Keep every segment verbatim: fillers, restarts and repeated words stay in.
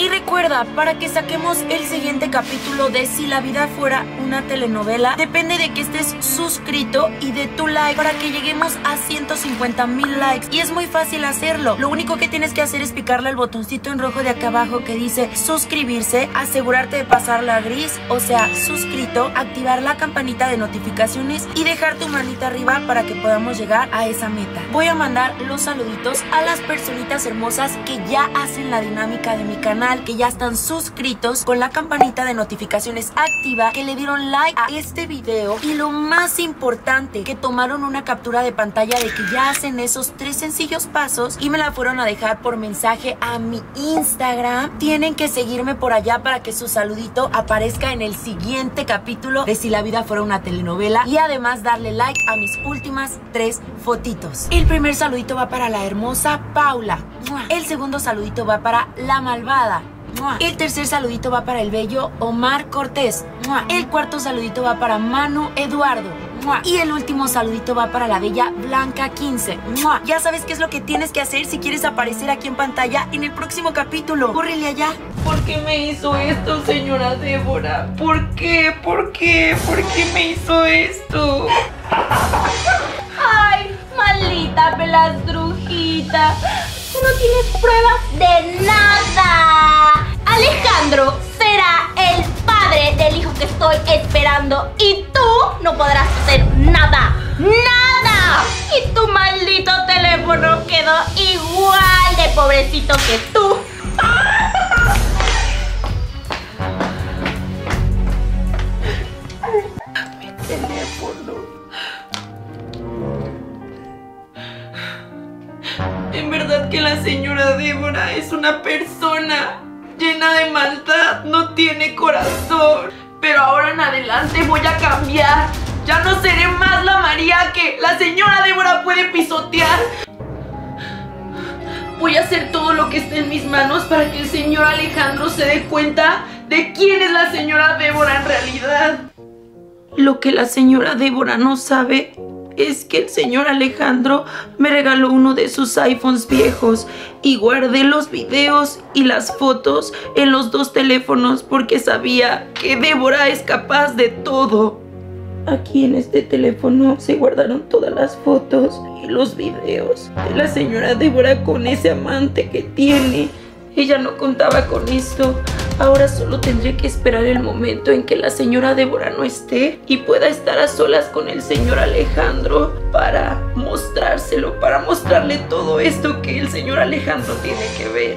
Y recuerda, para que saquemos el siguiente capítulo de Si la vida fuera una telenovela, depende de que estés suscrito y de tu like para que lleguemos a ciento cincuenta mil likes. Y es muy fácil hacerlo. Lo único que tienes que hacer es picarle al botoncito en rojo de acá abajo que dice suscribirse, asegurarte de pasarla a gris, o sea, suscrito, activar la campanita de notificaciones y dejar tu manita arriba para que podamos llegar a esa meta. Voy a mandar los saluditos a las personitas hermosas que ya hacen la dinámica de mi canal, que ya están suscritos con la campanita de notificaciones activa, que le dieron like a este video y lo más importante, que tomaron una captura de pantalla de que ya hacen esos tres sencillos pasos y me la fueron a dejar por mensaje a mi Instagram. Tienen que seguirme por allá para que su saludito aparezca en el siguiente capítulo de Si la vida fuera una telenovela y además darle like a mis últimas tres fotitos. El primer saludito va para la hermosa Paula. El segundo saludito va para la malvada. El tercer saludito va para el bello Omar Cortés. El cuarto saludito va para Manu Eduardo. Y el último saludito va para la bella Blanca quince. Ya sabes qué es lo que tienes que hacer si quieres aparecer aquí en pantalla en el próximo capítulo. ¡Córrele allá! ¿Por qué me hizo esto, señora Débora? ¿Por qué? ¿Por qué? ¿Por qué me hizo esto? ¡Ay, maldita pelastrujita! Tú no tienes pruebas de nada. Alejandro será el padre del hijo que estoy esperando y tú no podrás hacer nada, nada. Y tu maldito teléfono quedó igual de pobrecito que tú. Mi teléfono. En verdad que la señora Débora es una persona llena de maldad, no tiene corazón. Pero ahora en adelante voy a cambiar. Ya no seré más la María que la señora Débora puede pisotear. Voy a hacer todo lo que esté en mis manos para que el señor Alejandro se dé cuenta de quién es la señora Débora en realidad. Lo que la señora Débora no sabe es que el señor Alejandro me regaló uno de sus iPhones viejos y guardé los videos y las fotos en los dos teléfonos porque sabía que Débora es capaz de todo. Aquí en este teléfono se guardaron todas las fotos y los videos de la señora Débora con ese amante que tiene. Ella no contaba con esto. Ahora solo tendré que esperar el momento en que la señora Débora no esté y pueda estar a solas con el señor Alejandro para mostrárselo, para mostrarle todo esto que el señor Alejandro tiene que ver.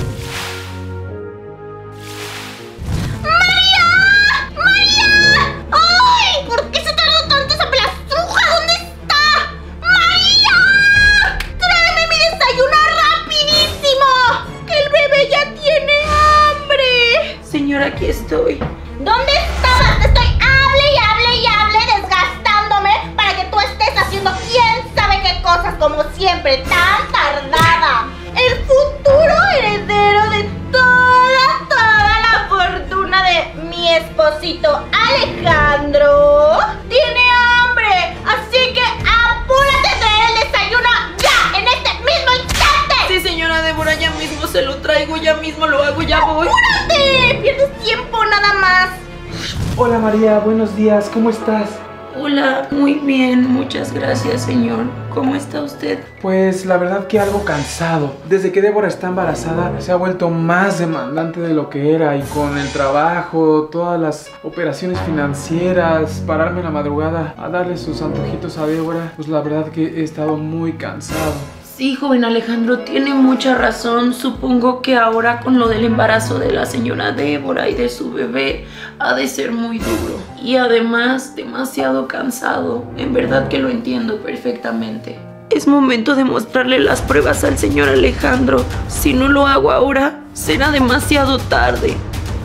¡María! ¡María! ¡Ay! ¿Por qué se tardó tanto esa pelastruja? ¿Dónde está? ¡María! ¡Tráeme mi desayuno rapidísimo! ¡Que el bebé ya tiene hambre! Señora, aquí estoy. ¿Dónde estabas? Te estoy hable y hable y hable desgastándome para que tú estés haciendo quién sabe qué cosas como siempre, tan tardada. El futuro heredero de toda, toda la fortuna de mi esposito Alejandro tiene hambre, así que apúrate a traer el desayuno ya, en este mismo instante. Sí, señora Débora, ya mismo se lo traigo, ya mismo lo hago, ya voy. ¡Apúrate! Pierdes tiempo nada más. Hola María, buenos días, ¿cómo estás? Hola, muy bien, muchas gracias, señor. ¿Cómo está usted? Pues la verdad que algo cansado. Desde que Débora está embarazada se ha vuelto más demandante de lo que era, y con el trabajo, todas las operaciones financieras, pararme en la madrugada a darle sus antojitos a Débora, pues la verdad que he estado muy cansado. Sí, joven Alejandro, tiene mucha razón. Supongo que ahora con lo del embarazo de la señora Débora y de su bebé ha de ser muy duro. Y además demasiado cansado. En verdad que lo entiendo perfectamente. Es momento de mostrarle las pruebas al señor Alejandro. Si no lo hago ahora, será demasiado tarde.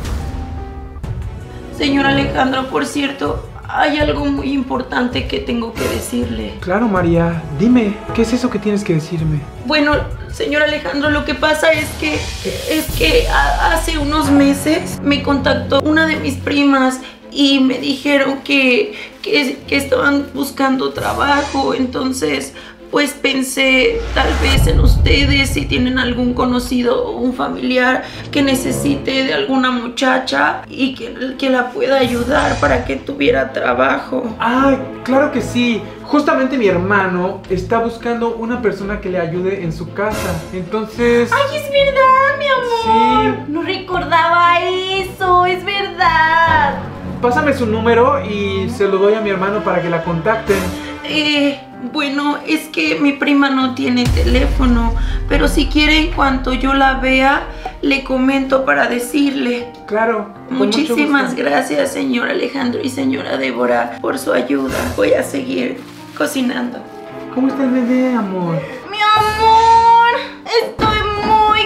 Señor Alejandro, por cierto, hay algo muy importante que tengo que decirle. Claro, María, dime, ¿qué es eso que tienes que decirme? Bueno, señor Alejandro, lo que pasa es que es que a, hace unos meses me contactó una de mis primas y me dijeron que, que, que estaban buscando trabajo. Entonces, pues pensé tal vez en ustedes, si tienen algún conocido o un familiar que necesite de alguna muchacha y que, que la pueda ayudar para que tuviera trabajo. Ay, claro que sí. Justamente mi hermano está buscando una persona que le ayude en su casa. Entonces... ¡Ay, es verdad, mi amor! Sí. No recordaba eso, es verdad. Pásame su número y se lo doy a mi hermano para que la contacten. Eh, bueno, es que mi prima no tiene teléfono, pero si quiere, en cuanto yo la vea, le comento para decirle. Claro. con mucho Muchísimas gusto. gracias, señor Alejandro y señora Débora, por su ayuda. Voy a seguir cocinando. ¿Cómo está el bebé, amor? Mi amor, estoy muy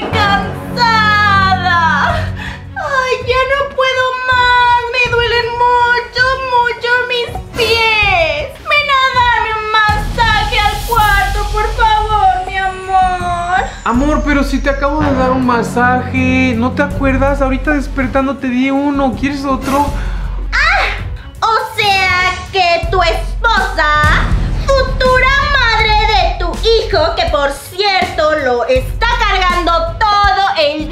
cansada. Ay, ya no puedo más. Me duelen mucho, mucho mis pies. Ven a darme un masaje al cuarto, por favor, mi amor. Amor, pero si te acabo de dar un masaje, ¿no te acuerdas? Ahorita despertando te di uno. ¿Quieres otro? O sea que tu esposa, futura madre de tu hijo, que por cierto lo está cargando todo el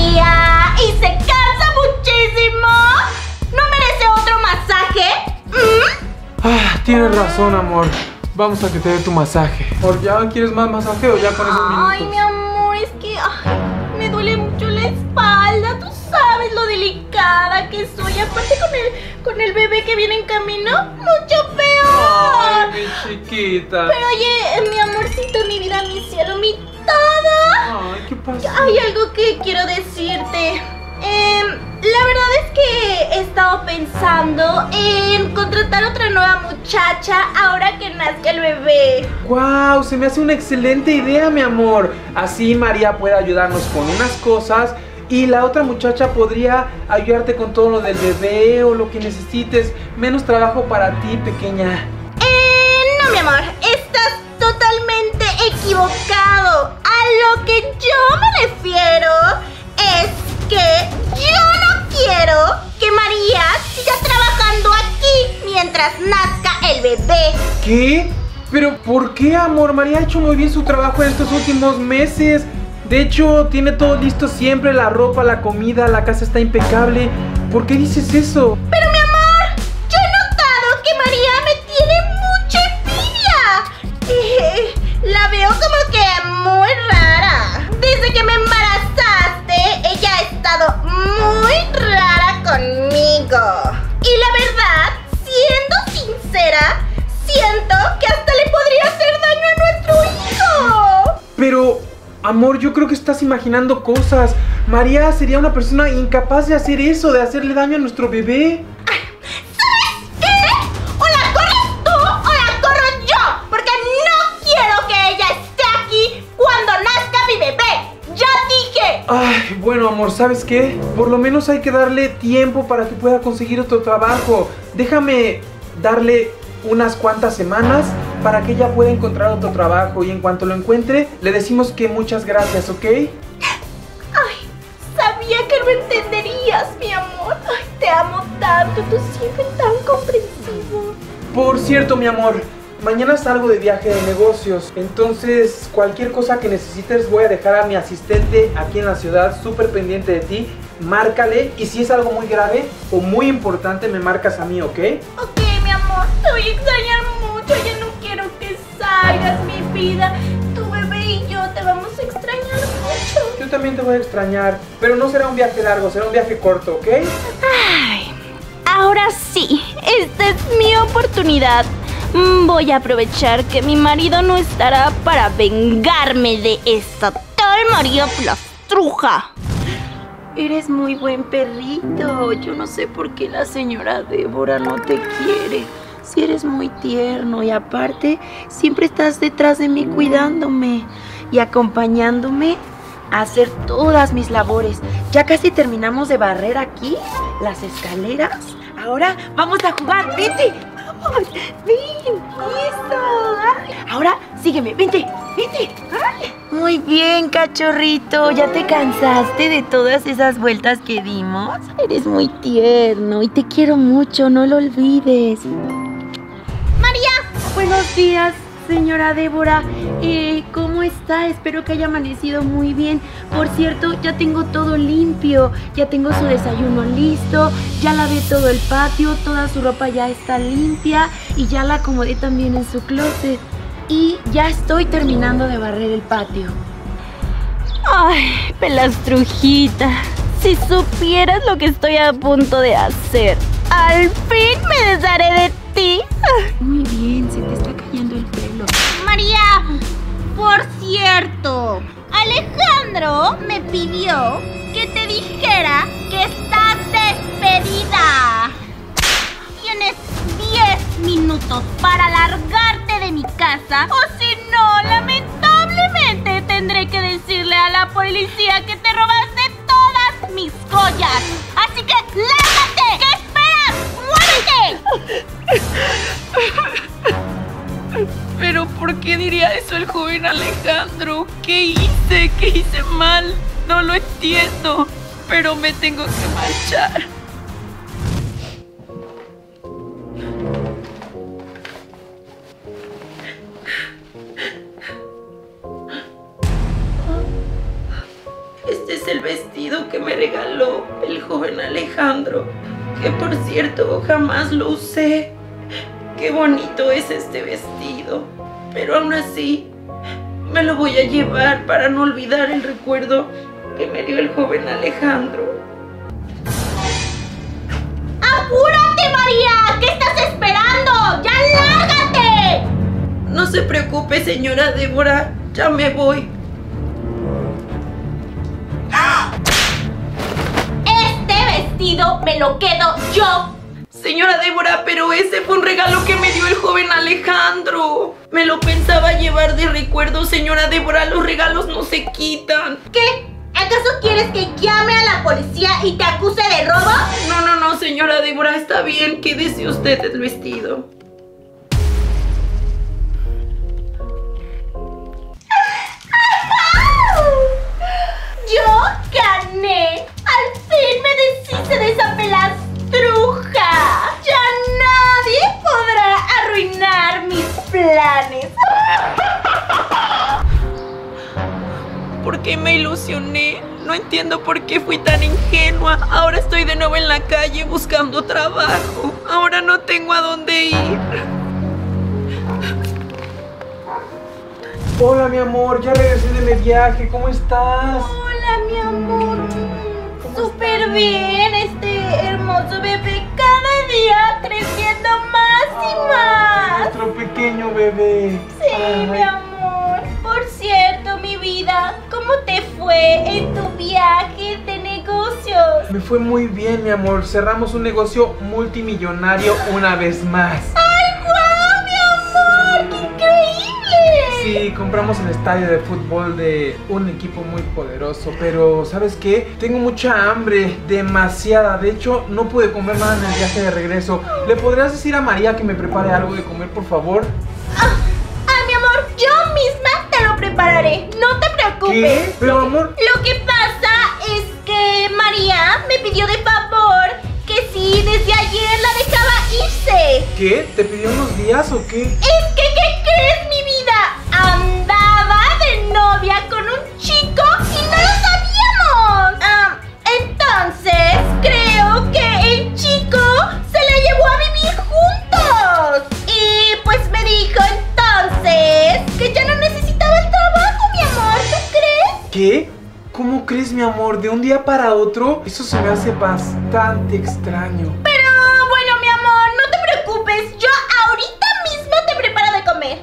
día y se cansa muchísimo, ¿no merece otro masaje? ¿Mm? Ah, tienes razón, amor. Vamos a que te dé tu masaje. ¿Por ya quieres más masaje o ya con esos minutos? Ay, mi amor, es que ay, me duele mucho la espalda. Tú sabes lo delicada que soy. Aparte con el, con el bebé que viene en camino, mucho peor. Ay, mi chiquita. Pero oye, mi amorcito, mi vida, mi cielo, mi todo. Ay, ¿qué pasa? Hay algo que quiero decirte. Eh, la verdad es que he estado pensando en contratar otra nueva muchacha ahora que nazca el bebé. ¡Wow! Se me hace una excelente idea, mi amor. Así María puede ayudarnos con unas cosas y la otra muchacha podría ayudarte con todo lo del bebé o lo que necesites. Menos trabajo para ti, pequeña. Eh, no, mi amor, estás totalmente equivocado. A lo que yo me refiero es que yo no quiero que María siga trabajando aquí mientras nazca el bebé. ¿Qué? ¿Pero por qué, amor? María ha hecho muy bien su trabajo en estos últimos meses. De hecho, tiene todo listo siempre, la ropa, la comida, la casa está impecable. ¿Por qué dices eso? Pero mi amor, yo he notado que María me tiene mucha envidia. Eh, la veo como que muy rara. Desde que me embarazaste, ella ha estado muy rara conmigo. Y la verdad, siendo sincera, siento que hasta le podría hacer daño a nuestro hijo. Pero, amor, yo creo que estás imaginando cosas. María sería una persona incapaz de hacer eso, de hacerle daño a nuestro bebé. ¿Sabes qué? O la corres tú o la corro yo, porque no quiero que ella esté aquí cuando nazca mi bebé. ¡Ya dije! Ay, bueno, amor, ¿sabes qué? Por lo menos hay que darle tiempo para que pueda conseguir otro trabajo. Déjame darle unas cuantas semanas para que ella pueda encontrar otro trabajo y en cuanto lo encuentre, le decimos que muchas gracias, ¿ok? Ay, sabía que lo entenderías, mi amor. Ay, te amo tanto, tú siempre tan comprensivo. Por cierto, mi amor, mañana salgo de viaje de negocios, entonces cualquier cosa que necesites voy a dejar a mi asistente aquí en la ciudad súper pendiente de ti. Márcale y si es algo muy grave o muy importante me marcas a mí, ¿ok? Ok, mi amor, te voy a extrañar mucho. Ya no quiero que salgas, mi vida. Tu bebé y yo te vamos a extrañar mucho. Yo también te voy a extrañar, pero no será un viaje largo, será un viaje corto, ¿ok? Ay, ahora sí, esta es mi oportunidad. Mm, Voy a aprovechar que mi marido no estará para vengarme de esta tal María Plastruja. Eres muy buen perrito. Yo no sé por qué la señora Débora no te quiere. Si eres muy tierno y aparte siempre estás detrás de mí cuidándome y acompañándome a hacer todas mis labores. Ya casi terminamos de barrer aquí las escaleras. Ahora vamos a jugar. Vente. Vamos. Ven. Listo. Ay. Ahora sígueme. Vente. Vente. Ay. Muy bien, cachorrito. ¿Ya te cansaste de todas esas vueltas que dimos? Eres muy tierno y te quiero mucho. No lo olvides. María, Buenos días, señora Débora. Eh, ¿cómo está? Espero que haya amanecido muy bien. Por cierto, ya tengo todo limpio. Ya tengo su desayuno listo. Ya lavé todo el patio. Toda su ropa ya está limpia. Y ya la acomodé también en su closet. Y ya estoy terminando de barrer el patio. Ay, pelastrujita. Si supieras lo que estoy a punto de hacer. Al fin me desharé de ti. Muy bien, se te está cayendo el pelo. María, por cierto, Alejandro me pidió que te dijera que estás despedida. Tienes diez minutos para largarte de mi casa o si no, lamentablemente tendré que decirle a la policía que te robaste todas mis joyas. Así que lárgate. ¿Qué esperas? ¡Muévete! Pero ¿por qué diría eso el joven Alejandro? ¿Qué hice? ¿Qué hice mal? No lo entiendo, pero me tengo que marchar. Este es el vestido que me regaló el joven Alejandro, que por cierto jamás lo usé. Qué bonito es este vestido, pero aún así me lo voy a llevar para no olvidar el recuerdo que me dio el joven Alejandro. ¡Apúrate, María! ¿Qué estás esperando? ¡Ya lárgate! No se preocupe, señora Débora, ya me voy. Este vestido me lo quedo yo. Señora Débora, pero ese fue un regalo que me dio el joven Alejandro. Me lo pensaba llevar de recuerdo, señora Débora. Los regalos no se quitan. ¿Qué? ¿Acaso quieres que llame a la policía y te acuse de robo? No, no, no, señora Débora, está bien. Quédese usted el vestido. ¡Yo gané! ¡Al fin me deshice de esa pelastruja! ¡Ya nadie podrá arruinar mis planes! ¿Por qué me ilusioné? No entiendo por qué fui tan ingenua. Ahora estoy de nuevo en la calle buscando trabajo. Ahora no tengo a dónde ir. Hola, mi amor, ya regresé de mi viaje. ¿Cómo estás? Hola, mi amor. Súper bien, este hermoso bebé. Cada día creciendo más y más. Nuestro pequeño bebé. Sí, Ay. mi amor. Por cierto, mi vida, ¿cómo te fue en tu viaje de negocios? Me fue muy bien, mi amor. Cerramos un negocio multimillonario una vez más. ¡Ay, guau, mi amor! ¡Qué increíble! Sí, compramos el estadio de fútbol de un equipo muy poderoso. Pero, ¿sabes qué? Tengo mucha hambre, demasiada. De hecho, no pude comer nada en el viaje de regreso. ¿Le podrías decir a María que me prepare algo de comer, por favor? Ah, ah, mi amor, yo misma te lo prepararé. No te preocupes. ¿Qué? Pero, amor... Lo que pasa es que María me pidió de favor que si desde ayer la dejaba irse. ¿Qué? ¿Te pidió unos días o qué? Es que, ¿qué crees, mi vida? Andaba de novia con un chico y no lo sabíamos. Ah, entonces, creo que el chico se la llevó a vivir juntos. Y pues me dijo entonces que ya no necesitaba el trabajo, mi amor. ¿Tú crees? ¿Qué? ¿Cómo crees, mi amor? ¿De un día para otro? Eso se me hace bastante extraño. Pero bueno, mi amor, no te preocupes. Yo ahorita mismo te preparo de comer.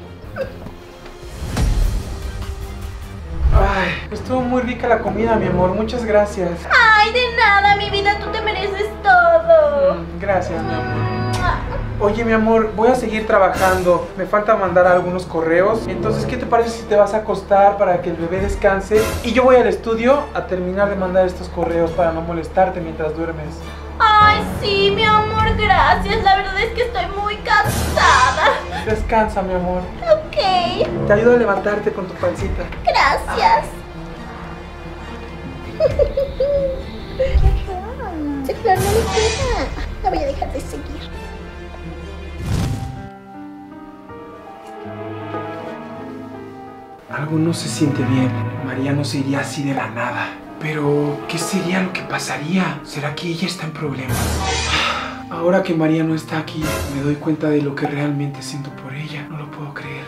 Ay, estuvo muy rica la comida, mi amor. Muchas gracias. Ay, de nada, mi vida. Tú te mereces todo. Mm, gracias, mi amor. Ah. Oye, mi amor, voy a seguir trabajando. Me falta mandar algunos correos. Entonces, ¿qué te parece si te vas a acostar para que el bebé descanse? Y yo voy al estudio a terminar de mandar estos correos para no molestarte mientras duermes. Ay, sí, mi amor, gracias. La verdad es que estoy muy cansada. Descansa, mi amor. Ok, Te ayudo a levantarte con tu pancita. gracias. Se claro, no le queda. La voy a dejar de seguir. Algo no se siente bien. María no se iría así de la nada. Pero, ¿qué sería lo que pasaría? ¿Será que ella está en problemas? Ahora que María no está aquí, me doy cuenta de lo que realmente siento por ella. No lo puedo creer.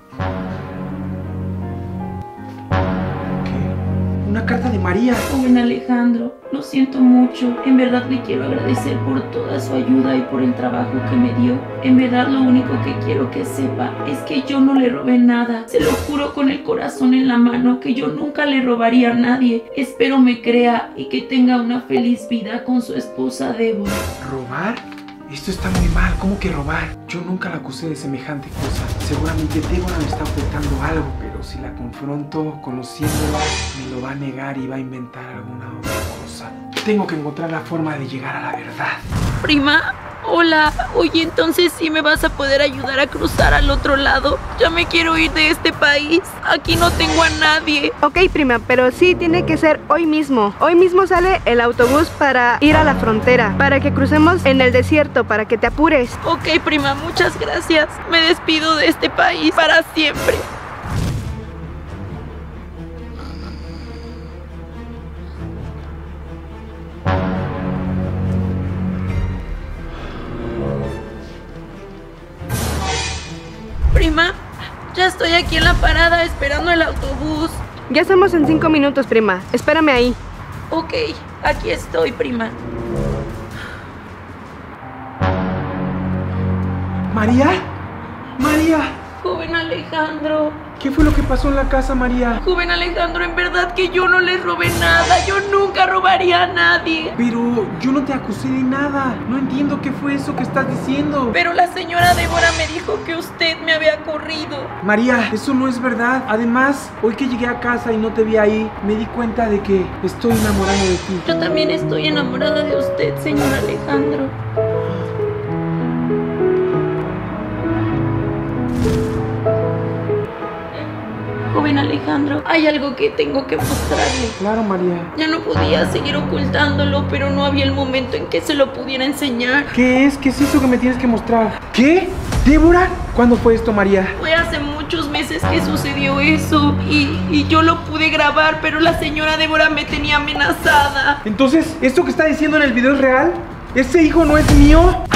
¿Qué? Una carta de María. Joven Alejandro, lo siento mucho. En verdad le quiero agradecer por toda su ayuda y por el trabajo que me dio. En verdad lo único que quiero que sepa es que yo no le robé nada. Se lo juro con el corazón en la mano que yo nunca le robaría a nadie. Espero me crea y que tenga una feliz vida con su esposa Débora. ¿Robar? Esto está muy mal. ¿Cómo que robar? Yo nunca la acusé de semejante cosa. Seguramente Débora me está ocultando algo, pero si la confronto conociéndola, me lo va a negar y va a inventar alguna otra cosa. Tengo que encontrar la forma de llegar a la verdad. Prima, hola. Oye, entonces sí me vas a poder ayudar a cruzar al otro lado. Ya me quiero ir de este país. Aquí no tengo a nadie. Ok, prima, pero sí tiene que ser hoy mismo. Hoy mismo sale el autobús para ir a la frontera, para que crucemos en el desierto, para que te apures. Ok, prima, muchas gracias. Me despido de este país para siempre. Prima, ya estoy aquí en la parada esperando el autobús. Ya estamos en cinco minutos, prima. Espérame ahí. Ok, aquí estoy, prima. ¿María? ¡María! Joven Alejandro. ¿Qué fue lo que pasó en la casa, María? Joven Alejandro, en verdad que yo no les robé nada. Yo nunca robaría a nadie. Pero yo no te acusé de nada. No entiendo qué fue eso que estás diciendo. Pero la señora Débora me dijo que usted me había corrido. María, eso no es verdad. Además, hoy que llegué a casa y no te vi ahí, me di cuenta de que estoy enamorado de ti. Yo también estoy enamorada de usted, señor Alejandro. Joven Alejandro, hay algo que tengo que mostrarle. Claro, María. Ya no podía seguir ocultándolo, pero no había el momento en que se lo pudiera enseñar. ¿Qué es? ¿Qué es eso que me tienes que mostrar? ¿Qué? ¿Débora? ¿Cuándo fue esto, María? Fue hace muchos meses que sucedió eso y, y yo lo pude grabar, pero la señora Débora me tenía amenazada. Entonces, ¿esto que está diciendo en el video es real? ¿Ese hijo no es mío?